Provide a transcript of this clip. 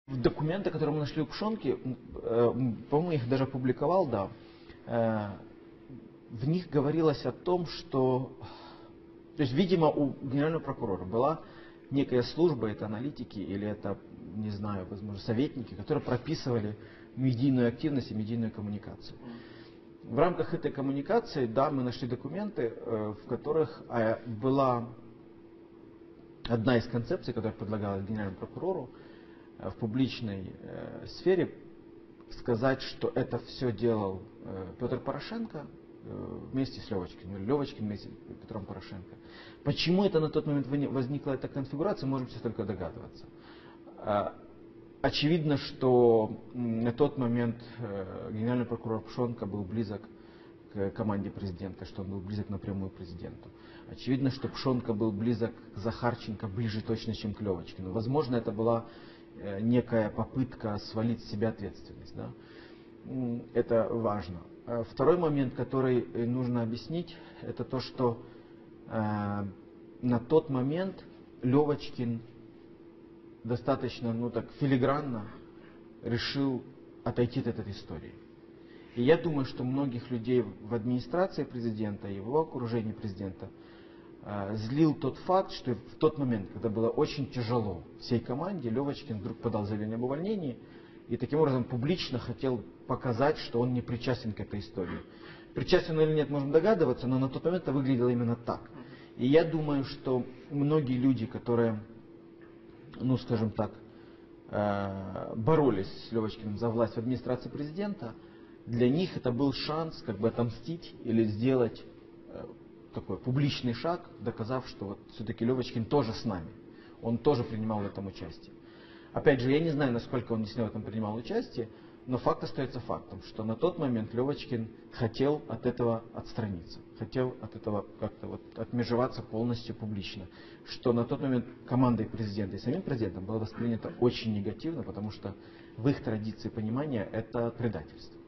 Документы, которые мы нашли у Пшонки, по-моему, их даже опубликовал, да. В них говорилось о том, что, то есть, видимо, у генерального прокурора была некая служба, это аналитики или это, не знаю, возможно, советники, которые прописывали медийную активность и медийную коммуникацию. В рамках этой коммуникации, да, мы нашли документы, в которых была одна из концепций, которая предлагалась генеральному прокурору в публичной сфере, сказать, что это все делал Петр Порошенко вместе с Левочкиным, или Левочкин вместе с Петром Порошенко. Почему это на тот момент возникла эта конфигурация, можем все только догадываться. Очевидно, что на тот момент генеральный прокурор Пшонка был близок к команде президента, что он был близок напрямую к президенту. Очевидно, что Пшонка был близок к Захарченко, ближе точно, чем к Левочкину. Возможно, это была некая попытка свалить с себя ответственность. Да? Это важно. Второй момент, который нужно объяснить, это то, что на тот момент Левочкин достаточно, филигранно решил отойти от этой истории. И я думаю, что многих людей в администрации президента и в его окружении президента злил тот факт, что в тот момент, когда было очень тяжело всей команде, Левочкин вдруг подал заявление об увольнении и таким образом публично хотел показать, что он не причастен к этой истории. Причастен или нет, можем догадываться, но на тот момент это выглядело именно так. И я думаю, что многие люди, которые, скажем так, боролись с Левочкиным за власть в администрации президента, для них это был шанс отомстить или сделать такой публичный шаг, доказав, что все-таки Левочкин тоже с нами. Он тоже принимал в этом участие. Опять же, я не знаю, насколько он действительно в этом принимал участие, но факт остается фактом, что на тот момент Левочкин хотел от этого отстраниться, хотел от этого как-то отмежеваться полностью публично, что на тот момент командой президента и самим президентом было воспринято очень негативно, потому что в их традиции понимания это предательство.